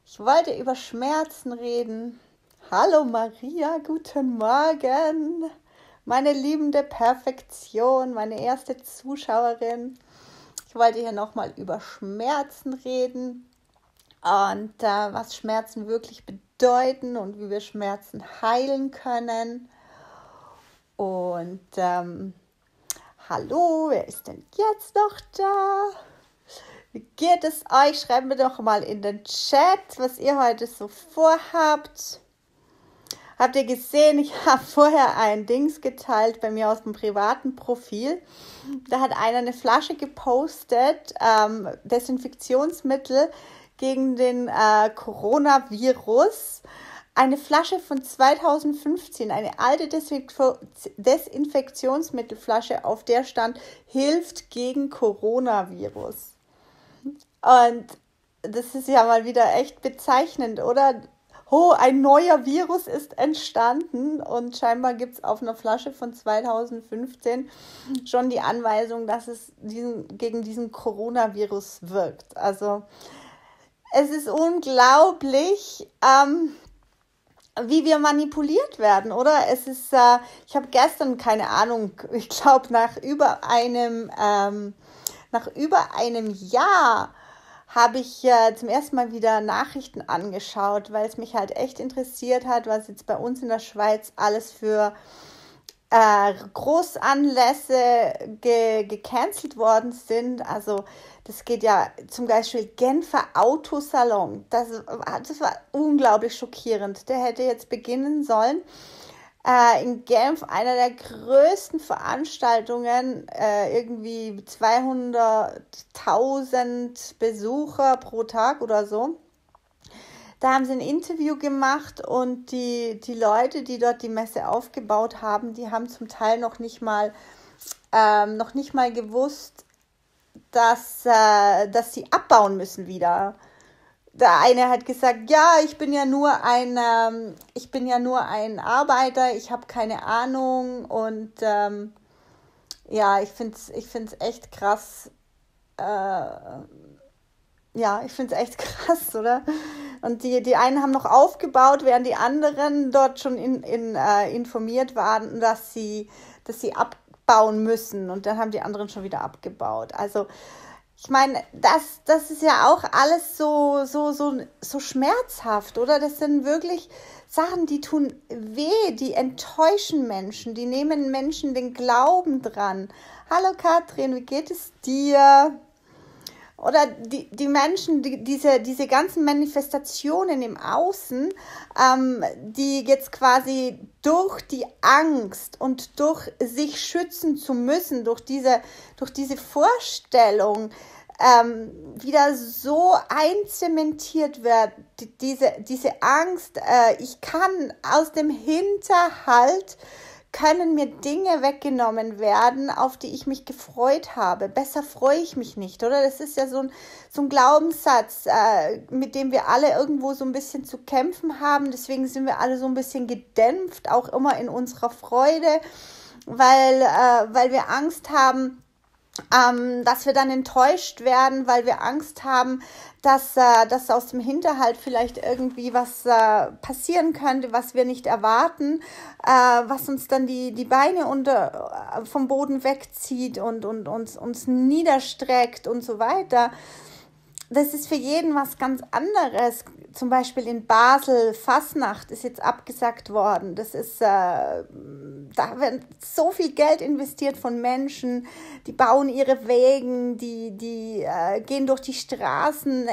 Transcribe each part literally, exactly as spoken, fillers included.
Ich wollte über Schmerzen reden. Hallo Maria, guten Morgen. Meine liebende Perfektion, meine erste Zuschauerin. Ich wollte hier nochmal über Schmerzen reden und äh, was Schmerzen wirklich bedeuten und wie wir Schmerzen heilen können. Und ähm, hallo, wer ist denn jetzt noch da? Wie geht es euch? Schreibt mir doch mal in den Chat, was ihr heute so vorhabt. Habt ihr gesehen, ich habe vorher ein Dings geteilt bei mir aus dem privaten Profil. Da hat einer eine Flasche gepostet, ähm, Desinfektionsmittel gegen den äh, Coronavirus. Eine Flasche von zweitausendfünfzehn, eine alte Desinfektionsmittelflasche, auf der stand, hilft gegen Coronavirus. Und das ist ja mal wieder echt bezeichnend, oder? Oh, ein neuer Virus ist entstanden und scheinbar gibt es auf einer Flasche von zweitausendfünfzehn schon die Anweisung, dass es diesen, gegen diesen Coronavirus wirkt. Also es ist unglaublich, ähm, wie wir manipuliert werden, oder? Es ist, äh, ich habe gestern, keine Ahnung, ich glaube nach über einem, ähm, nach über einem Jahr habe ich äh, zum ersten Mal wieder Nachrichten angeschaut, weil es mich halt echt interessiert hat, was jetzt bei uns in der Schweiz alles für äh, Großanlässe ge- gecancelt worden sind. Also das geht ja zum Beispiel Genfer Autosalon. Das, das war unglaublich schockierend. Der hätte jetzt beginnen sollen. Äh, in Genf, einer der größten Veranstaltungen, äh, irgendwie zweihunderttausend Besucher pro Tag oder so. Da haben sie ein Interview gemacht und die, die Leute, die dort die Messe aufgebaut haben, die haben zum Teil noch nicht mal, ähm, noch nicht mal gewusst, dass, äh, dass sie abbauen müssen wieder. Der eine hat gesagt, ja, ich bin ja nur ein, ähm, ich bin ja nur ein Arbeiter, ich habe keine Ahnung und ähm, ja, ich finde es ich find's echt krass. Äh, ja, ich finde es echt krass, oder? Und die, die einen haben noch aufgebaut, während die anderen dort schon in, in, äh, informiert waren, dass sie, dass sie abbauen müssen und dann haben die anderen schon wieder abgebaut. Also ich meine, das, das ist ja auch alles so, so, so, so schmerzhaft, oder? Das sind wirklich Sachen, die tun weh, die enttäuschen Menschen, die nehmen Menschen den Glauben dran. Hallo Katrin, wie geht es dir? Oder die, die Menschen, die, diese, diese ganzen Manifestationen im Außen, ähm, die jetzt quasi durch die Angst und durch sich schützen zu müssen, durch diese, durch diese Vorstellung ähm, wieder so einzementiert wird, die, diese, diese Angst, äh, ich kann aus dem Hinterhalt können mir Dinge weggenommen werden, auf die ich mich gefreut habe. Besser freue ich mich nicht, oder? Das ist ja so ein, so ein Glaubenssatz, äh, mit dem wir alle irgendwo so ein bisschen zu kämpfen haben. Deswegen sind wir alle so ein bisschen gedämpft, auch immer in unserer Freude, weil, äh, weil wir Angst haben, Ähm, dass wir dann enttäuscht werden, weil wir Angst haben, dass, äh, dass aus dem Hinterhalt vielleicht irgendwie was äh, passieren könnte, was wir nicht erwarten, äh, was uns dann die, die Beine unter, äh, vom Boden wegzieht und, und uns, uns niederstreckt und so weiter. Das ist für jeden was ganz anderes. Zum Beispiel in Basel, Fasnacht ist jetzt abgesagt worden. Das ist, äh, da wird so viel Geld investiert von Menschen, die bauen ihre Wegen, die, die äh, gehen durch die Straßen,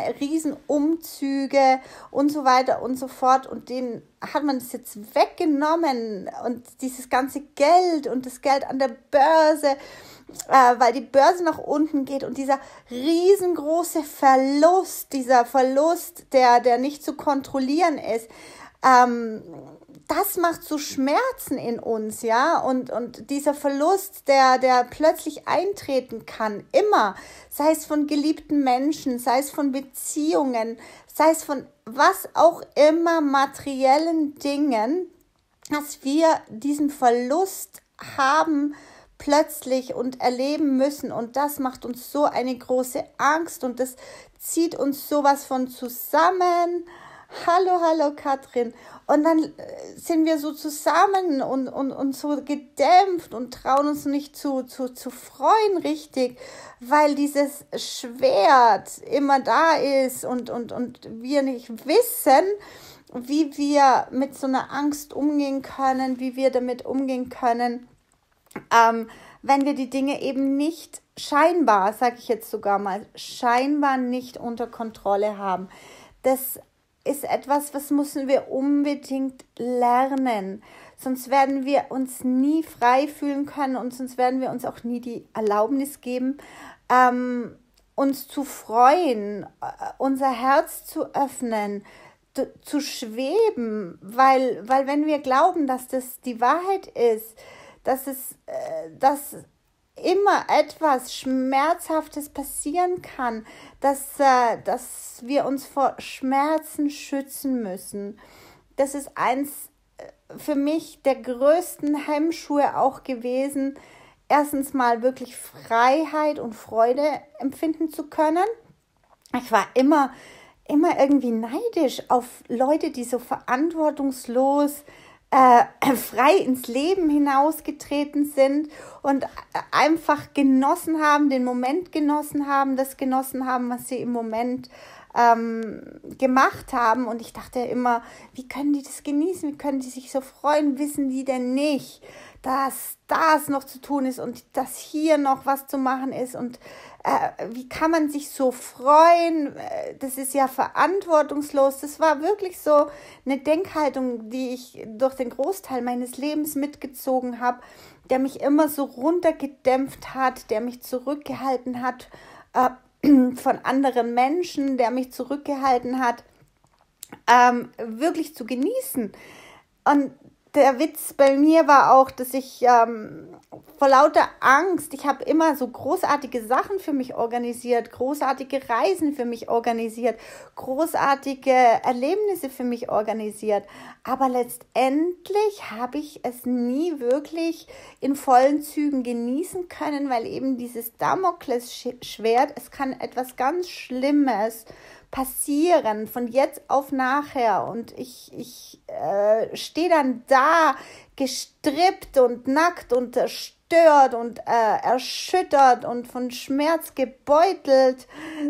Riesenumzüge und so weiter und so fort. Und denen hat man es jetzt weggenommen und dieses ganze Geld und das Geld an der Börse, äh, weil die Börse nach unten geht und dieser riesengroße Verlust, dieser Verlust, der, der nicht zu kontrollieren ist, ähm, das macht so Schmerzen in uns, ja, und, und dieser Verlust, der, der plötzlich eintreten kann, immer, sei es von geliebten Menschen, sei es von Beziehungen, sei es von was auch immer materiellen Dingen, dass wir diesen Verlust haben plötzlich und erleben müssen und das macht uns so eine große Angst und das zieht uns sowas von zusammen. hallo, hallo Katrin. Und dann sind wir so zusammen und, und, und so gedämpft und trauen uns nicht zu, zu, zu freuen richtig, weil dieses Schwert immer da ist und, und, und wir nicht wissen, wie wir mit so einer Angst umgehen können, wie wir damit umgehen können, ähm, wenn wir die Dinge eben nicht scheinbar, sage ich jetzt sogar mal, scheinbar nicht unter Kontrolle haben. Das ist etwas, was müssen wir unbedingt lernen. Sonst werden wir uns nie frei fühlen können und sonst werden wir uns auch nie die Erlaubnis geben, ähm, uns zu freuen, unser Herz zu öffnen, zu schweben, weil, weil wenn wir glauben, dass das die Wahrheit ist, dass es, äh, dass immer etwas Schmerzhaftes passieren kann, dass, äh, dass wir uns vor Schmerzen schützen müssen. Das ist eins äh, für mich der größten Hemmschuhe auch gewesen, erstens mal wirklich Freiheit und Freude empfinden zu können. Ich war immer, immer irgendwie neidisch auf Leute, die so verantwortungslos Äh, frei ins Leben hinausgetreten sind und einfach genossen haben, den Moment genossen haben, das genossen haben, was sie im Moment ähm, gemacht haben. Und ich dachte immer, wie können die das genießen, wie können die sich so freuen, wissen die denn nicht, dass das noch zu tun ist und dass hier noch was zu machen ist und äh, wie kann man sich so freuen, das ist ja verantwortungslos. Das war wirklich so eine Denkhaltung, die ich durch den Großteil meines Lebens mitgezogen habe, der mich immer so runtergedämpft hat, der mich zurückgehalten hat äh, von anderen Menschen, der mich zurückgehalten hat, ähm, wirklich zu genießen. Und der Witz bei mir war auch, dass ich ähm, vor lauter Angst, ich habe immer so großartige Sachen für mich organisiert, großartige Reisen für mich organisiert, großartige Erlebnisse für mich organisiert. Aber letztendlich habe ich es nie wirklich in vollen Zügen genießen können, weil eben dieses Damoklesschwert, es kann etwas ganz Schlimmes passieren, von jetzt auf nachher und ich, ich äh, stehe dann da gestrippt und nackt und zerstört und äh, erschüttert und von Schmerz gebeutelt.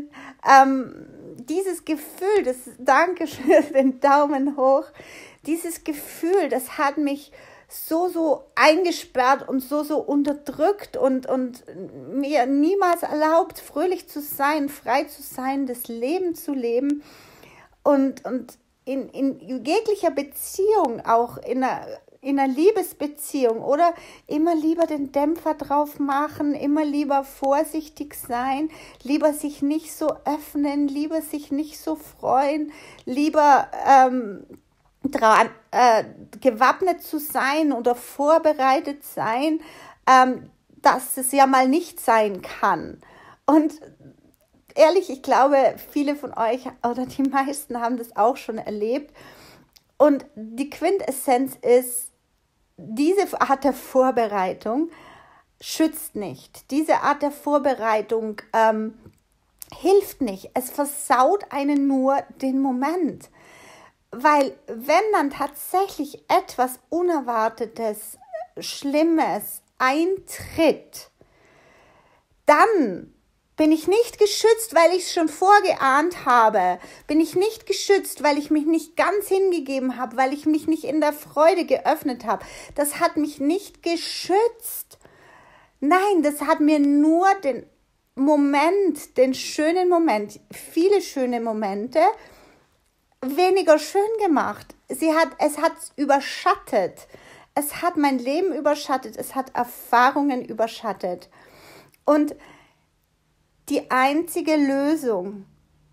Ähm, dieses Gefühl, das, danke für den Daumen hoch, dieses Gefühl, das hat mich so, so eingesperrt und so, so unterdrückt und, und mir niemals erlaubt, fröhlich zu sein, frei zu sein, das Leben zu leben und, und in, in jeglicher Beziehung, auch in einer, in einer Liebesbeziehung oder immer lieber den Dämpfer drauf machen, immer lieber vorsichtig sein, lieber sich nicht so öffnen, lieber sich nicht so freuen, lieber ähm, dran, äh, gewappnet zu sein oder vorbereitet sein, ähm, dass es ja mal nicht sein kann. Und ehrlich, ich glaube, viele von euch oder die meisten haben das auch schon erlebt. Und die Quintessenz ist, diese Art der Vorbereitung schützt nicht. Diese Art der Vorbereitung ähm, hilft nicht. Es versaut einen nur den Moment. Weil wenn dann tatsächlich etwas Unerwartetes, Schlimmes eintritt, dann bin ich nicht geschützt, weil ich es schon vorgeahnt habe. Bin ich nicht geschützt, weil ich mich nicht ganz hingegeben habe, weil ich mich nicht in der Freude geöffnet habe. Das hat mich nicht geschützt. Nein, das hat mir nur den Moment, den schönen Moment, viele schöne Momente, weniger schön gemacht. Sie hat, es hat überschattet. Es hat mein Leben überschattet. Es hat Erfahrungen überschattet. Und die einzige Lösung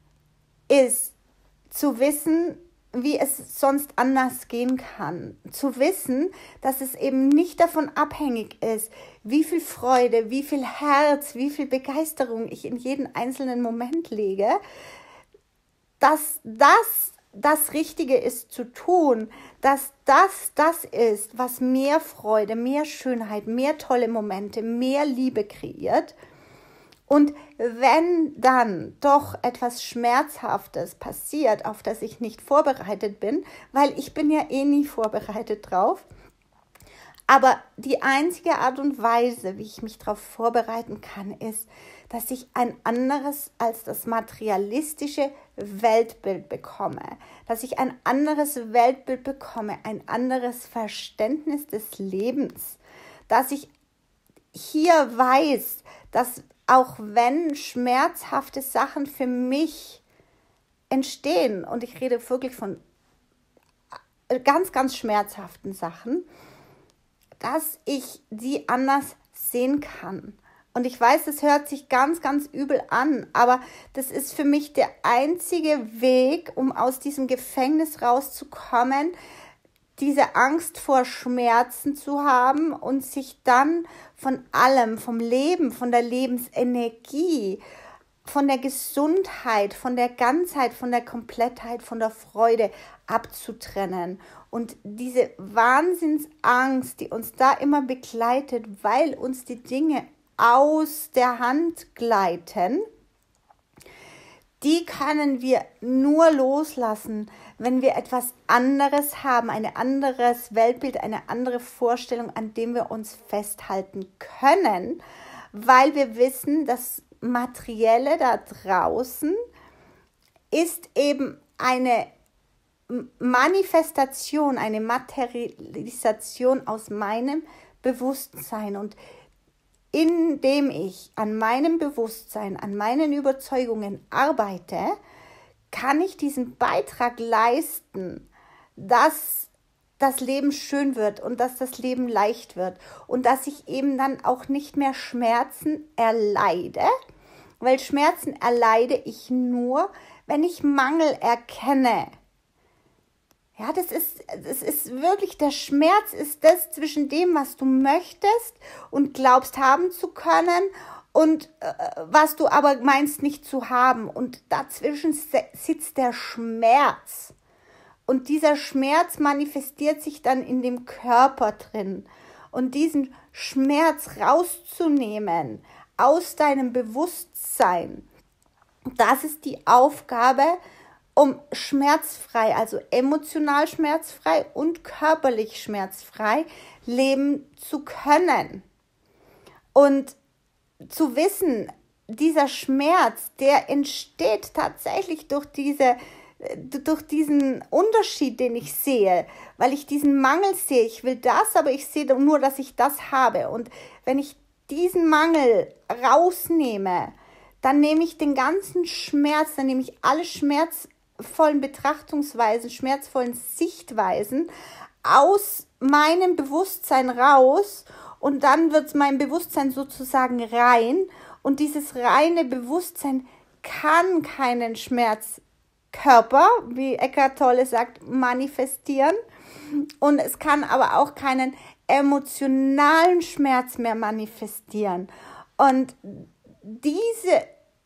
ist zu wissen, wie es sonst anders gehen kann. Zu wissen, dass es eben nicht davon abhängig ist, wie viel Freude, wie viel Herz, wie viel Begeisterung ich in jeden einzelnen Moment lege, dass das das Richtige ist zu tun, dass das das ist, was mehr Freude, mehr Schönheit, mehr tolle Momente, mehr Liebe kreiert. Und wenn dann doch etwas Schmerzhaftes passiert, auf das ich nicht vorbereitet bin, weil ich bin ja eh nie vorbereitet drauf, aber die einzige Art und Weise, wie ich mich darauf vorbereiten kann, ist, dass ich ein anderes als das materialistische Weltbild bekomme, dass ich ein anderes Weltbild bekomme, ein anderes Verständnis des Lebens, dass ich hier weiß, dass auch wenn schmerzhafte Sachen für mich entstehen, und ich rede wirklich von ganz, ganz schmerzhaften Sachen, dass ich die anders sehen kann. Und ich weiß, das hört sich ganz, ganz übel an, aber das ist für mich der einzige Weg, um aus diesem Gefängnis rauszukommen, diese Angst vor Schmerzen zu haben und sich dann von allem, vom Leben, von der Lebensenergie, von der Gesundheit, von der Ganzheit, von der Komplettheit, von der Freude abzutrennen. Und diese Wahnsinnsangst, die uns da immer begleitet, weil uns die Dinge aus der Hand gleiten, die können wir nur loslassen, wenn wir etwas anderes haben, ein anderes Weltbild, eine andere Vorstellung, an dem wir uns festhalten können, weil wir wissen, das Materielle da draußen ist eben eine Manifestation, eine Materialisation aus meinem Bewusstsein. Und indem ich an meinem Bewusstsein, an meinen Überzeugungen arbeite, kann ich diesen Beitrag leisten, dass das Leben schön wird und dass das Leben leicht wird und dass ich eben dann auch nicht mehr Schmerzen erleide, weil Schmerzen erleide ich nur, wenn ich Mangel erkenne. Ja, das ist, das ist wirklich, der Schmerz ist das zwischen dem, was du möchtest und glaubst haben zu können und äh, was du aber meinst nicht zu haben. Und dazwischen sitzt der Schmerz. Und dieser Schmerz manifestiert sich dann in dem Körper drin. Und diesen Schmerz rauszunehmen aus deinem Bewusstsein, das ist die Aufgabe, um schmerzfrei, also emotional schmerzfrei und körperlich schmerzfrei leben zu können. Und zu wissen, dieser Schmerz, der entsteht tatsächlich durch diese, durch diesen Unterschied, den ich sehe, weil ich diesen Mangel sehe. Ich will das, aber ich sehe nur, dass ich das habe. Und wenn ich diesen Mangel rausnehme, dann nehme ich den ganzen Schmerz, dann nehme ich alle schmerzvollen Betrachtungsweisen, schmerzvollen Sichtweisen aus meinem Bewusstsein raus und dann wird mein Bewusstsein sozusagen rein und dieses reine Bewusstsein kann keinen Schmerzkörper, wie Eckhart Tolle sagt, manifestieren und es kann aber auch keinen emotionalen Schmerz mehr manifestieren. Und diese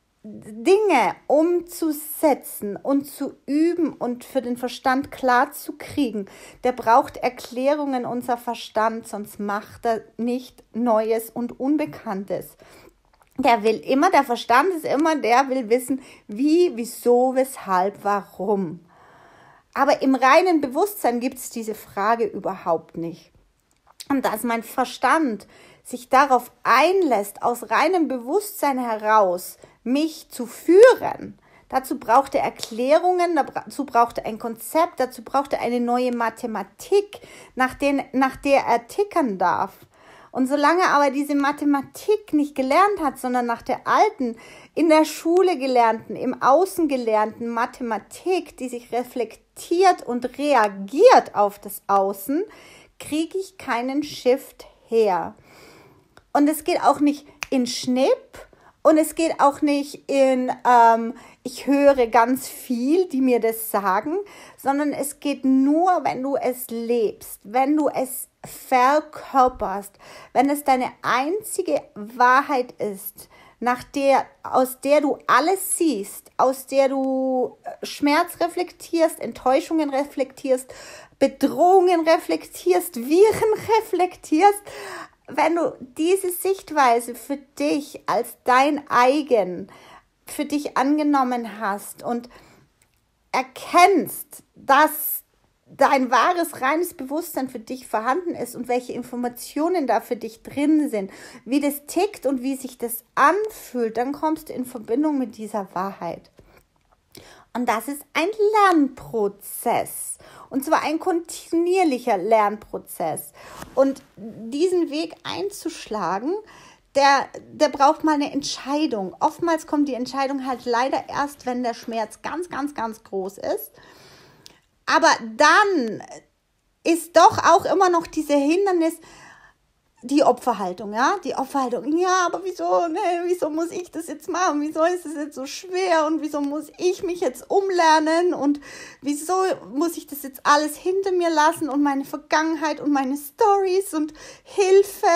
Dinge umzusetzen und zu üben und für den Verstand klar zu kriegen, der braucht Erklärungen, unser Verstand, sonst macht er nicht Neues und Unbekanntes. Der will immer, der Verstand ist immer, der will wissen, wie, wieso, weshalb, warum. Aber im reinen Bewusstsein gibt es diese Frage überhaupt nicht. Und dass mein Verstand sich darauf einlässt, aus reinem Bewusstsein heraus mich zu führen, dazu braucht er Erklärungen, dazu braucht er ein Konzept, dazu braucht er eine neue Mathematik, nach, den, nach der er tickern darf. Und solange er aber diese Mathematik nicht gelernt hat, sondern nach der alten, in der Schule gelernten, im Außen gelernten Mathematik, die sich reflektiert und reagiert auf das Außen, kriege ich keinen Shift her. Und es geht auch nicht in Schnipp und es geht auch nicht in, ähm, ich höre ganz viel, die mir das sagen, sondern es geht nur, wenn du es lebst, wenn du es verkörperst, wenn es deine einzige Wahrheit ist, nach der, aus der du alles siehst, aus der du Schmerz reflektierst, Enttäuschungen reflektierst, Bedrohungen reflektierst, Viren reflektierst, wenn du diese Sichtweise für dich als dein eigen, für dich angenommen hast und erkennst, dass dein wahres, reines Bewusstsein für dich vorhanden ist und welche Informationen da für dich drin sind, wie das tickt und wie sich das anfühlt, dann kommst du in Verbindung mit dieser Wahrheit. Und das ist ein Lernprozess. Und zwar ein kontinuierlicher Lernprozess. Und diesen Weg einzuschlagen, der, der braucht mal eine Entscheidung. Oftmals kommt die Entscheidung halt leider erst, wenn der Schmerz ganz, ganz, ganz groß ist. Aber dann ist doch auch immer noch diese Hindernis, die Opferhaltung, ja, die Opferhaltung, ja, aber wieso, ne, wieso muss ich das jetzt machen, wieso ist es jetzt so schwer und wieso muss ich mich jetzt umlernen und wieso muss ich das jetzt alles hinter mir lassen und meine Vergangenheit und meine Storys und Hilfe,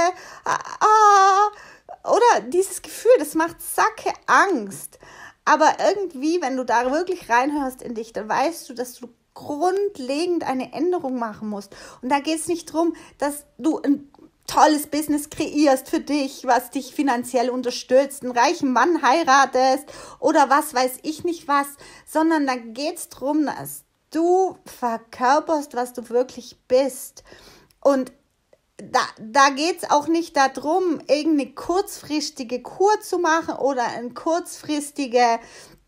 ah, oder dieses Gefühl, das macht Sacke Angst, aber irgendwie, wenn du da wirklich reinhörst in dich, dann weißt du, dass du grundlegend eine Änderung machen musst und da geht es nicht darum, dass du ein tolles Business kreierst für dich, was dich finanziell unterstützt, einen reichen Mann heiratest oder was weiß ich nicht was, sondern da geht es darum, dass du verkörperst, was du wirklich bist. Und da, da geht es auch nicht darum, irgendeine kurzfristige Kur zu machen oder eine kurzfristige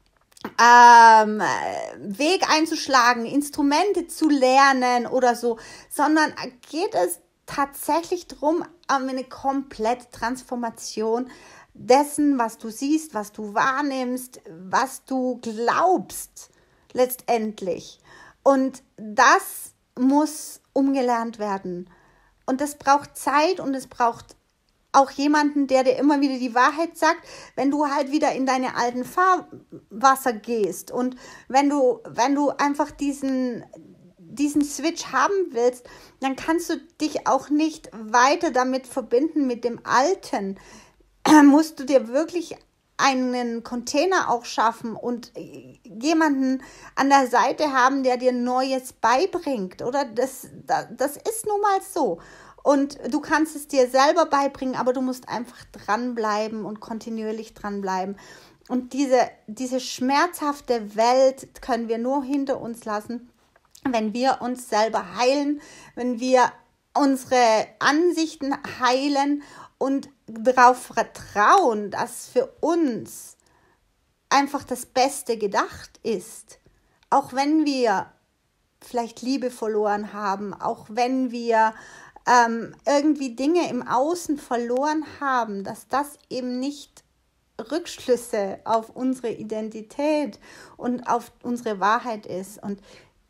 ähm, Weg einzuschlagen, Instrumente zu lernen oder so, sondern geht es tatsächlich darum, eine komplette Transformation dessen, was du siehst, was du wahrnimmst, was du glaubst letztendlich. Und das muss umgelernt werden. Und das braucht Zeit und es braucht auch jemanden, der dir immer wieder die Wahrheit sagt, wenn du halt wieder in deine alten Fahrwasser gehst und wenn du, wenn du einfach diesen diesen Switch haben willst, dann kannst du dich auch nicht weiter damit verbinden mit dem Alten. Musst du dir wirklich einen Container auch schaffen und jemanden an der Seite haben, der dir Neues beibringt, oder? Das, das ist nun mal so. Und du kannst es dir selber beibringen, aber du musst einfach dranbleiben und kontinuierlich dranbleiben. Und diese, diese schmerzhafte Welt können wir nur hinter uns lassen, wenn wir uns selber heilen, wenn wir unsere Ansichten heilen und darauf vertrauen, dass für uns einfach das Beste gedacht ist. Auch wenn wir vielleicht Liebe verloren haben, auch wenn wir ähm, irgendwie Dinge im Außen verloren haben, dass das eben nicht Rückschlüsse auf unsere Identität und auf unsere Wahrheit ist. Und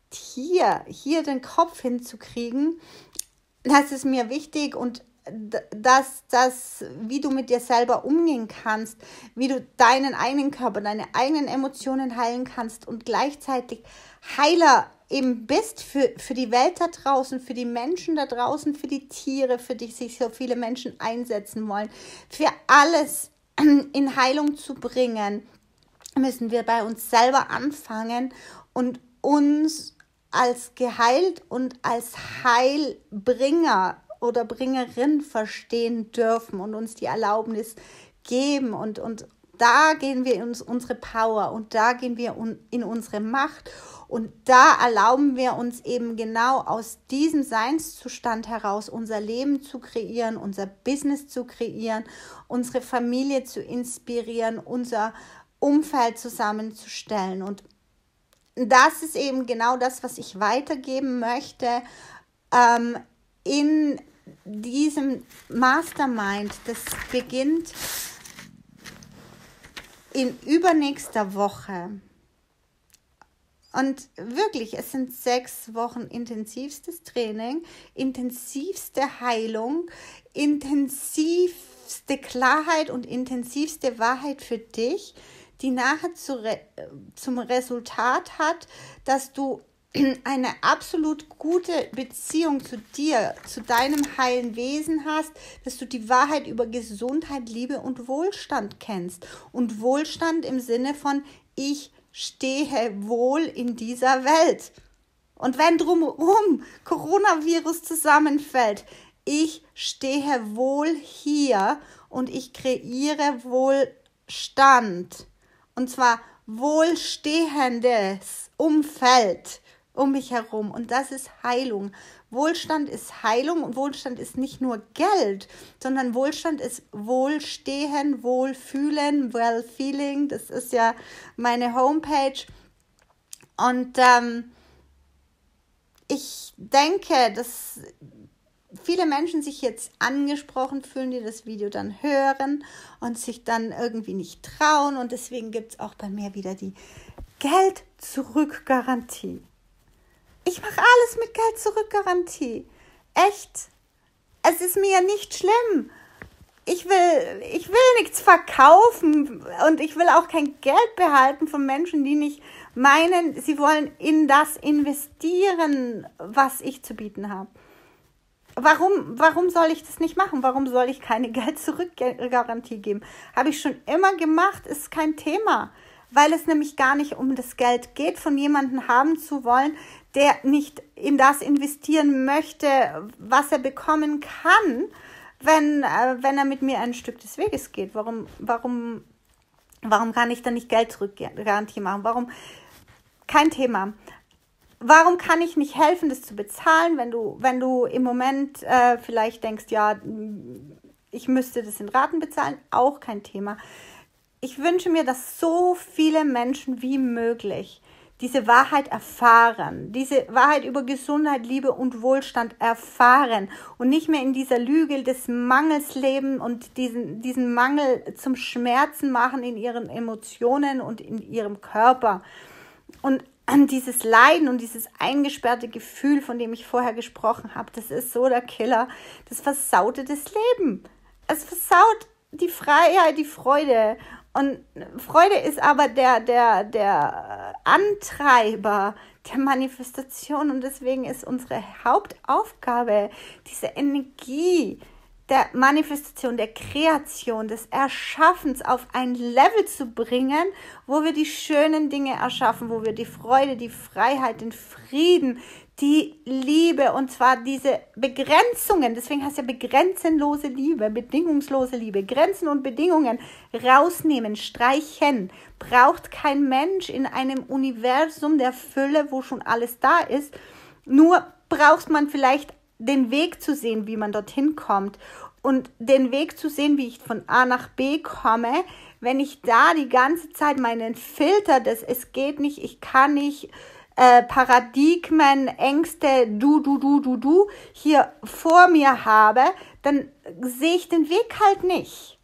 hier, hier den Kopf hinzukriegen, das ist mir wichtig und dass das, wie du mit dir selber umgehen kannst, wie du deinen eigenen Körper, deine eigenen Emotionen heilen kannst und gleichzeitig Heiler eben bist für, für die Welt da draußen, für die Menschen da draußen, für die Tiere, für die sich so viele Menschen einsetzen wollen, für alles in Heilung zu bringen, müssen wir bei uns selber anfangen und uns als geheilt und als Heilbringer oder Bringerin verstehen dürfen und uns die Erlaubnis geben. Und, und da gehen wir in uns, unsere Power und da gehen wir un, in unsere Macht. Und da erlauben wir uns eben genau aus diesem Seinszustand heraus unser Leben zu kreieren, unser Business zu kreieren, unsere Familie zu inspirieren, unser Umfeld zusammenzustellen. Und das ist eben genau das, was ich weitergeben möchte ähm, in diesem Mastermind. Das beginnt in übernächster Woche. Und wirklich, es sind sechs Wochen intensivstes Training, intensivste Heilung, intensivste Klarheit und intensivste Wahrheit für dich, die nachher zu Re- zum Resultat hat, dass du eine absolut gute Beziehung zu dir, zu deinem heilen Wesen hast, dass du die Wahrheit über Gesundheit, Liebe und Wohlstand kennst. Und Wohlstand im Sinne von, ich stehe wohl in dieser Welt. Und wenn drumherum Coronavirus zusammenfällt, ich stehe wohl hier und ich kreiere Wohlstand. Und zwar wohlstehendes Umfeld um mich herum. Und das ist Heilung. Wohlstand ist Heilung und Wohlstand ist nicht nur Geld, sondern Wohlstand ist Wohlstehen, Wohlfühlen, Wellfeeling. Das ist ja meine Homepage. Und ähm, ich denke, dass viele Menschen sich jetzt angesprochen fühlen, die das Video dann hören und sich dann irgendwie nicht trauen. Und deswegen gibt es auch bei mir wieder die Geld-Zurück-Garantie. Ich mache alles mit Geld-Zurück-Garantie. Echt. Es ist mir nicht schlimm. Ich will, ich will nichts verkaufen und ich will auch kein Geld behalten von Menschen, die nicht meinen, sie wollen in das investieren, was ich zu bieten habe. Warum, warum soll ich das nicht machen? Warum soll ich keine Geld-Zurück-Garantie geben? Habe ich schon immer gemacht, ist kein Thema. Weil es nämlich gar nicht um das Geld geht, von jemandem haben zu wollen, der nicht in das investieren möchte, was er bekommen kann, wenn, äh, wenn er mit mir ein Stück des Weges geht. Warum, warum, warum kann ich dann nicht Geld-Zurück-Garantie machen? Warum? Kein Thema. Warum kann ich nicht helfen, das zu bezahlen, wenn du, wenn du im Moment äh, vielleicht denkst, ja, ich müsste das in Raten bezahlen? Auch kein Thema. Ich wünsche mir, dass so viele Menschen wie möglich diese Wahrheit erfahren, diese Wahrheit über Gesundheit, Liebe und Wohlstand erfahren und nicht mehr in dieser Lüge des Mangels leben und diesen, diesen Mangel zum Schmerzen machen in ihren Emotionen und in ihrem Körper. Und dieses Leiden und dieses eingesperrte Gefühl, von dem ich vorher gesprochen habe, das ist so der Killer, das versaute das Leben. Es versaut die Freiheit, die Freude. Und Freude ist aber der, der, der Antreiber der Manifestation. Und deswegen ist unsere Hauptaufgabe, diese Energie der Manifestation, der Kreation, des Erschaffens auf ein Level zu bringen, wo wir die schönen Dinge erschaffen, wo wir die Freude, die Freiheit, den Frieden, die Liebe, und zwar diese Begrenzungen, deswegen heißt ja begrenzenlose Liebe, bedingungslose Liebe, Grenzen und Bedingungen rausnehmen, streichen, braucht kein Mensch in einem Universum der Fülle, wo schon alles da ist, nur braucht man vielleicht den Weg zu sehen, wie man dorthin kommt und den Weg zu sehen, wie ich von A nach B komme. Wenn ich da die ganze Zeit meinen Filter, das es geht nicht, ich kann nicht, äh, Paradigmen, Ängste, du, du, du, du, du hier vor mir habe, dann sehe ich den Weg halt nicht.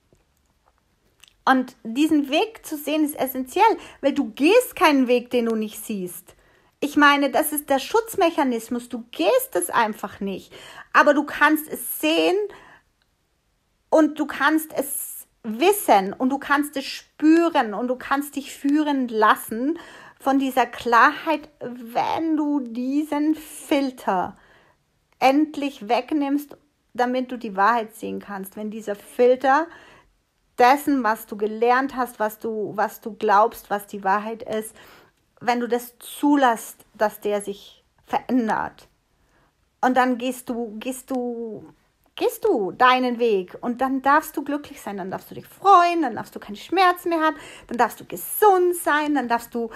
Und diesen Weg zu sehen ist essentiell, weil du gehst keinen Weg, den du nicht siehst. Ich meine, das ist der Schutzmechanismus. Du gehst es einfach nicht. Aber du kannst es sehen und du kannst es wissen und du kannst es spüren und du kannst dich führen lassen von dieser Klarheit, wenn du diesen Filter endlich wegnimmst, damit du die Wahrheit sehen kannst. Wenn dieser Filter dessen, was du gelernt hast, was du, was du glaubst, was die Wahrheit ist, wenn du das zulässt, dass der sich verändert. Und dann gehst du, gehst du, gehst du deinen Weg und dann darfst du glücklich sein, dann darfst du dich freuen, dann darfst du keine Schmerzen mehr haben, dann darfst du gesund sein, dann darfst du,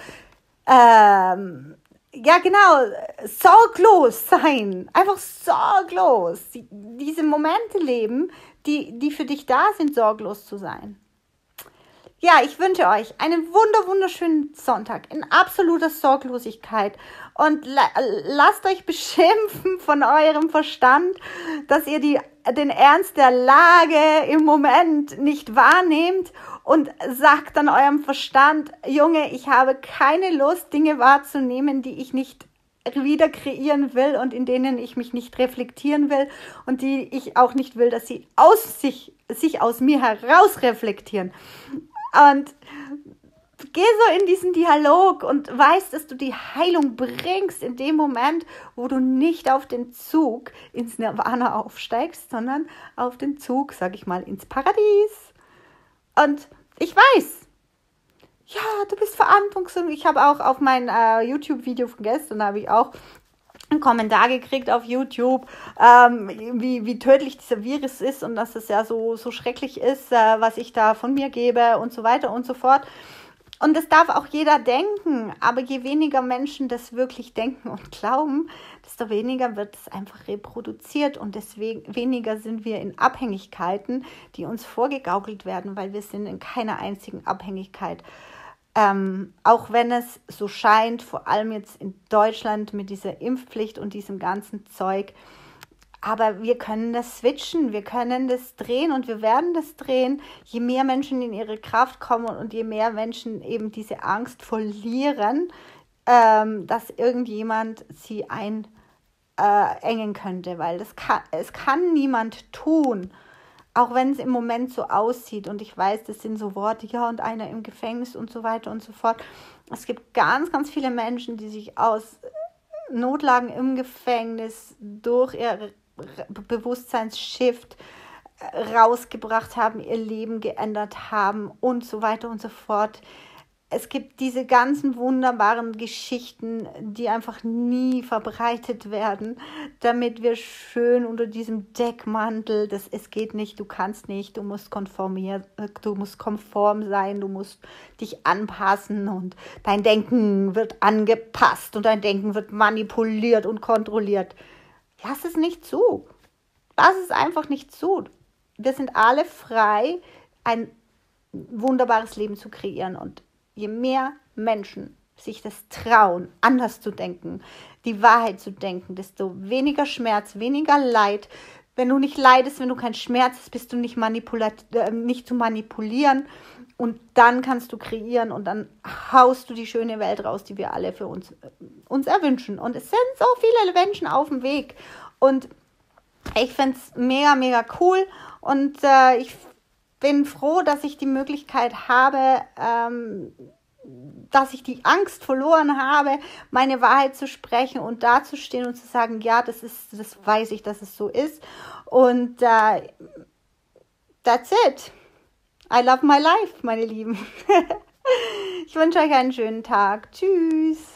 ähm, ja genau, sorglos sein, einfach sorglos, die, diese Momente leben, die, die für dich da sind, sorglos zu sein. Ja, ich wünsche euch einen wunder, wunderschönen Sonntag in absoluter Sorglosigkeit und la- lasst euch beschimpfen von eurem Verstand, dass ihr die, den Ernst der Lage im Moment nicht wahrnehmt und sagt dann eurem Verstand, Junge, ich habe keine Lust, Dinge wahrzunehmen, die ich nicht wieder kreieren will und in denen ich mich nicht reflektieren will und die ich auch nicht will, dass sie aus sich, sich aus mir heraus reflektieren. Und geh so in diesen Dialog und weißt, dass du die Heilung bringst in dem Moment, wo du nicht auf den Zug ins Nirvana aufsteigst, sondern auf den Zug, sag ich mal, ins Paradies. Und ich weiß, ja, du bist verantwortungsvoll. Ich habe auch auf mein äh, YouTube-Video von gestern, habe ich auch einen Kommentar gekriegt auf YouTube, ähm, wie, wie tödlich dieser Virus ist und dass es ja so, so schrecklich ist, äh, was ich da von mir gebe und so weiter und so fort. Und das darf auch jeder denken, aber je weniger Menschen das wirklich denken und glauben, desto weniger wird es einfach reproduziert und deswegen weniger sind wir in Abhängigkeiten, die uns vorgegaukelt werden, weil wir sind in keiner einzigen Abhängigkeit. Ähm, auch wenn es so scheint, vor allem jetzt in Deutschland mit dieser Impfpflicht und diesem ganzen Zeug, aber wir können das switchen, wir können das drehen und wir werden das drehen, je mehr Menschen in ihre Kraft kommen und je mehr Menschen eben diese Angst verlieren, ähm, dass irgendjemand sie einengen äh, könnte, weil das kann, es kann niemand tun, auch wenn es im Moment so aussieht und ich weiß, das sind so Worte, ja und einer im Gefängnis und so weiter und so fort. Es gibt ganz, ganz viele Menschen, die sich aus Notlagen im Gefängnis durch ihre Bewusstseinsshift rausgebracht haben, ihr Leben geändert haben und so weiter und so fort. Es gibt diese ganzen wunderbaren Geschichten, die einfach nie verbreitet werden, damit wir schön unter diesem Deckmantel, das es geht nicht, du kannst nicht, du musst konformieren, du musst konform sein, du musst dich anpassen und dein Denken wird angepasst und dein Denken wird manipuliert und kontrolliert. Lass es nicht zu. Lass es einfach nicht zu. Wir sind alle frei, ein wunderbares Leben zu kreieren. Und je mehr Menschen sich das trauen, anders zu denken, die Wahrheit zu denken, desto weniger Schmerz, weniger Leid. Wenn du nicht leidest, wenn du keinen Schmerz hast, bist du nicht, manipulat- äh, nicht zu manipulieren. Und dann kannst du kreieren und dann haust du die schöne Welt raus, die wir alle für uns, äh, uns erwünschen. Und es sind so viele Menschen auf dem Weg. Und ich finde es mega, mega cool. Und äh, ich bin froh, dass ich die Möglichkeit habe, ähm, dass ich die Angst verloren habe, meine Wahrheit zu sprechen und dazustehen und zu sagen, ja, das ist, das weiß ich, dass es so ist. Und äh, that's it. I love my life, meine Lieben. Ich wünsche euch einen schönen Tag. Tschüss.